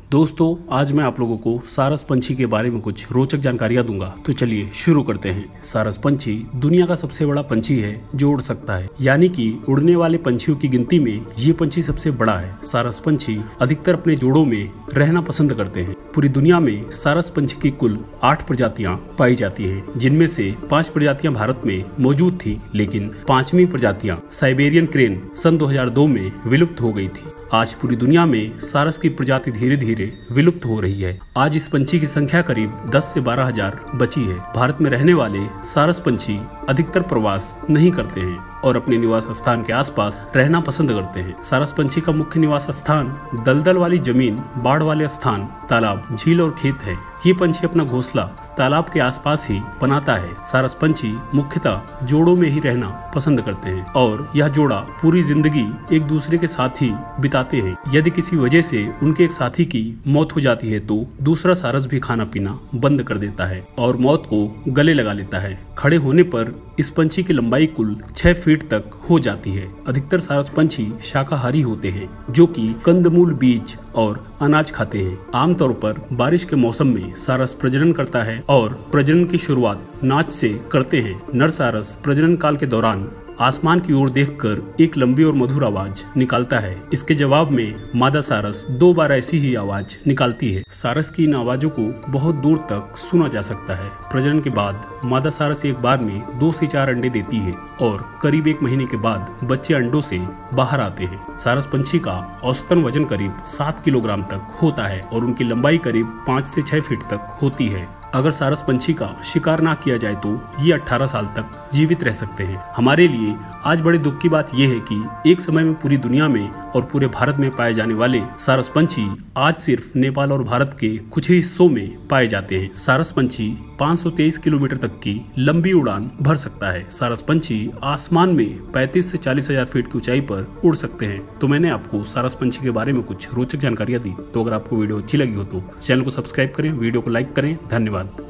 दोस्तों, आज मैं आप लोगों को सारस पंछी के बारे में कुछ रोचक जानकारियां दूंगा। तो चलिए शुरू करते हैं। सारस पंछी दुनिया का सबसे बड़ा पंछी है जो उड़ सकता है, यानी कि उड़ने वाले पंछियों की गिनती में ये पंछी सबसे बड़ा है। सारस पंछी अधिकतर अपने जोड़ों में रहना पसंद करते हैं। पूरी दुनिया में सारस पंछी की कुल 8 प्रजातियां पाई जाती हैं, जिनमें से 5 प्रजातियां भारत में मौजूद थी, लेकिन 5वीं प्रजातियां साइबेरियन क्रेन सन 2002 में विलुप्त हो गई थी। आज पूरी दुनिया में सारस की प्रजाति धीरे धीरे विलुप्त हो रही है। आज इस पंछी की संख्या करीब 10 से 12 हजार बची है। भारत में रहने वाले सारस पंछी अधिकतर प्रवास नहीं करते हैं और अपने निवास स्थान के आसपास रहना पसंद करते हैं। सारस पंछी का मुख्य निवास स्थान दलदल वाली जमीन, बाढ़ वाले स्थान, तालाब, झील और खेत है। ये पंछी अपना घोंसला तालाब के आसपास ही बनाता है। सारस पंछी मुख्यतः जोड़ों में ही रहना पसंद करते हैं और यह जोड़ा पूरी जिंदगी एक दूसरे के साथ ही बिताते हैं। यदि किसी वजह से उनके एक साथी की मौत हो जाती है तो दूसरा सारस भी खाना पीना बंद कर देता है और मौत को गले लगा लेता है। खड़े होने पर इस पंछी की लंबाई कुल 6 फीट तक हो जाती है। अधिकतर सारस पंछी शाकाहारी होते हैं, जो कि कंदमूल, बीज और अनाज खाते हैं। आमतौर पर बारिश के मौसम में सारस प्रजनन करता है और प्रजनन की शुरुआत नाच से करते हैं। नर सारस प्रजनन काल के दौरान आसमान की ओर देखकर एक लंबी और मधुर आवाज निकालता है। इसके जवाब में मादा सारस 2 बार ऐसी ही आवाज निकालती है। सारस की इन आवाजों को बहुत दूर तक सुना जा सकता है। प्रजनन के बाद मादा सारस एक बार में 2 से 4 अंडे देती है और करीब 1 महीने के बाद बच्चे अंडों से बाहर आते हैं। सारस पंछी का औसतन वजन करीब 7 किलोग्राम तक होता है और उनकी लंबाई करीब 5 से 6 फीट तक होती है। अगर सारस पंछी का शिकार ना किया जाए तो ये 18 साल तक जीवित रह सकते हैं। हमारे लिए आज बड़े दुख की बात यह है कि एक समय में पूरी दुनिया में और पूरे भारत में पाए जाने वाले सारस पंछी आज सिर्फ नेपाल और भारत के कुछ ही हिस्सों में पाए जाते हैं। सारस पंछी 523 किलोमीटर तक की लंबी उड़ान भर सकता है। सारस पंछी आसमान में 35 से 40 हजार फीट की ऊंचाई पर उड़ सकते हैं। तो मैंने आपको सारस पंछी के बारे में कुछ रोचक जानकारियां दी। तो अगर आपको वीडियो अच्छी लगी हो तो चैनल को सब्सक्राइब करें, वीडियो को लाइक करें। धन्यवाद।